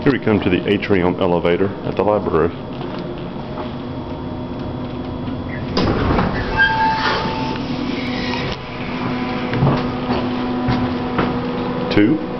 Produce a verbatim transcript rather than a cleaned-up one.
Here we come to the atrium elevator at the library. Two.